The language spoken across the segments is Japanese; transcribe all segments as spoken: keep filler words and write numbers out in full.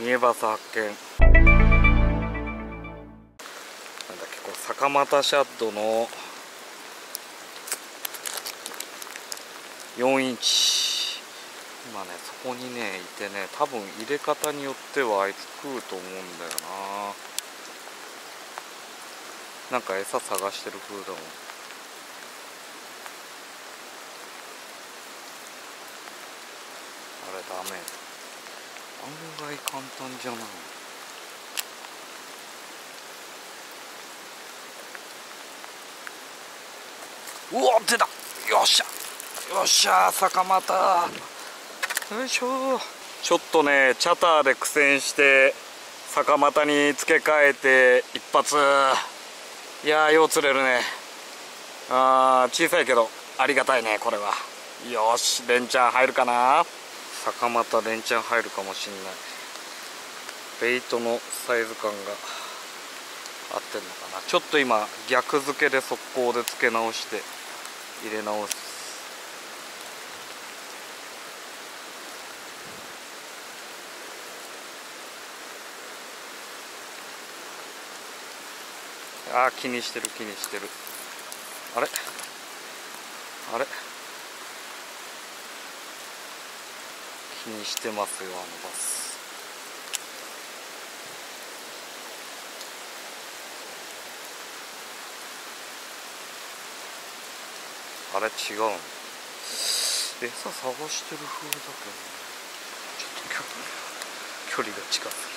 ニエバス発見。なんだっけ、こう坂又シャッドのよんインチ、今ねそこにねいてね、多分入れ方によってはあいつ食うと思うんだよな。なんか餌探してる風だもん。あれダメ、案外簡単じゃない。うわ出た、よっしゃよっしゃ坂又、よいしょ。ちょっとねチャターで苦戦して坂又に付け替えて一発。いやーよう釣れるね。あー小さいけどありがたいねこれは。よし連チャン入るかな。坂又連チャン入るかもしんない。ベイトのサイズ感が合ってんのかな。ちょっと今逆付けで速攻で付け直して入れ直す。あー気にしてる気にしてる。あれあれ気にしてますよあのバス。あれ違うの、餌探してる風だけどね。ちょっと距離距離が近くて。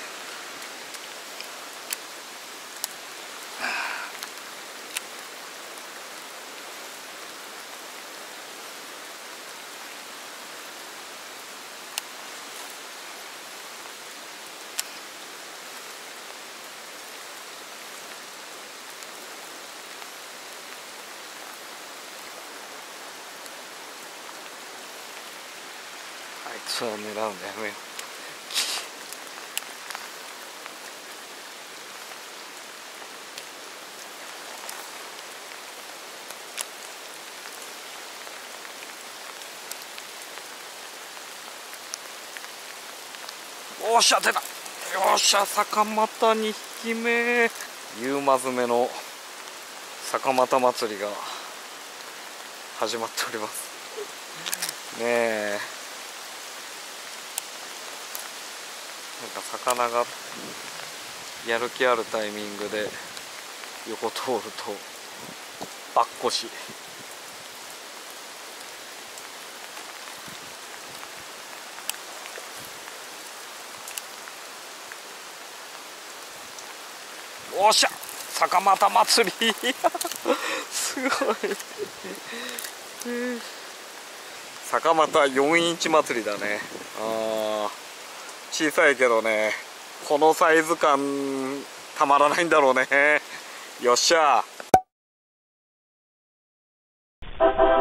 あいつは狙うのやめよう。おっしゃ出た、よっしゃ坂又にひきめ。夕間詰めの坂又祭りが始まっておりますねえ。なんか魚がやる気あるタイミングで横通るとばっこし。おっしゃ坂又祭りすごい坂又よんインチ祭りだね。あ小さいけどねこのサイズ感たまらないんだろうね。よっしゃ。